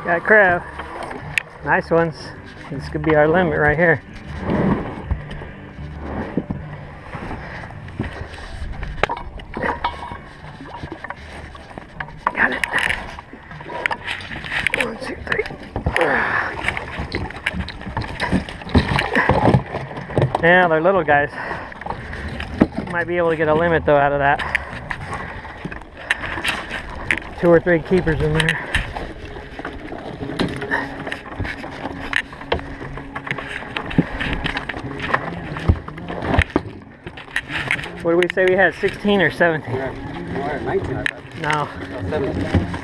Got crab. Nice ones. This could be our limit right here. Got it. 1, 2, 3. Yeah, they're little guys. Might be able to get a limit though out of that. 2 or 3 keepers in there. What did we say we had? 16 or 17? Yeah, 19, I thought. No. 17.